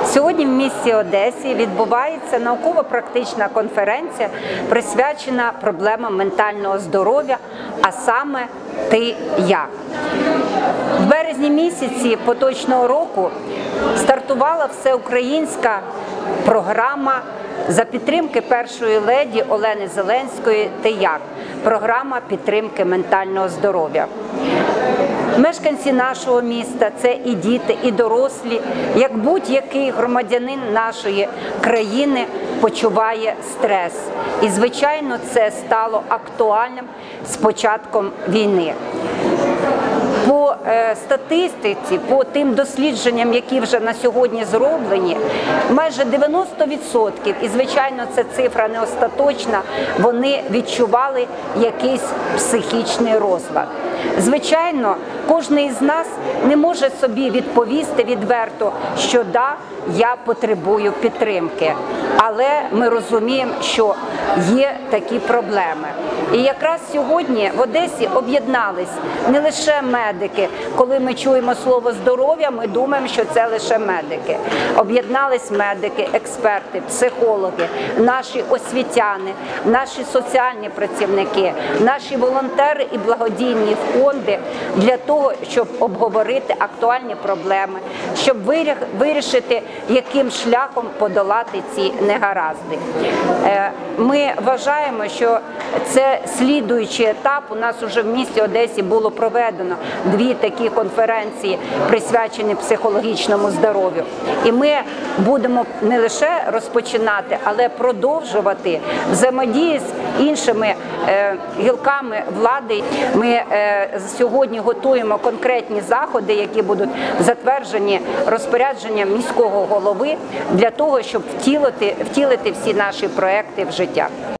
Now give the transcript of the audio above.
Сьогодні в місті Одесі відбувається науково-практична конференція, присвячена проблемам ментального здоров'я, а саме «Ти як?». В березні місяці поточного року стартувала всеукраїнська програма за підтримки першої леді Олени Зеленської «Ти як?». Програма підтримки ментального здоров'я. Мешканці нашого міста – це і діти, і дорослі, як будь-який громадянин нашої країни почуває стрес. І, звичайно, це стало актуальним з початком війни. По статистиці, по тим дослідженням, які вже на сьогодні зроблені, майже 90%, і, звичайно, це цифра не остаточна, вони відчували якийсь психічний розлад. Звичайно, кожен із нас не може собі відповісти відверто, що да, я потребую підтримки. Але ми розуміємо, що є такі проблеми. І якраз сьогодні в Одесі об'єднались не лише медики. Коли ми чуємо слово «здоров'я», ми думаємо, що це лише медики. Об'єднались медики, експерти, психологи, наші освітяни, наші соціальні працівники, наші волонтери і благодійні фонди для того, щоб обговорити актуальні проблеми, щоб вирішити, яким шляхом подолати ці негаразди. Ми вважаємо, що це слідуючий етап. У нас вже в місті Одесі було проведено 2 такі конференції, присвячені психологічному здоров'ю. І ми будемо не лише розпочинати, але продовжувати взаємодії з іншими гілками влади. Ми сьогодні готуємо конкретні заходи, які будуть затверджені розпорядженням міського голови для того, щоб втілити всі наші проекти в життя.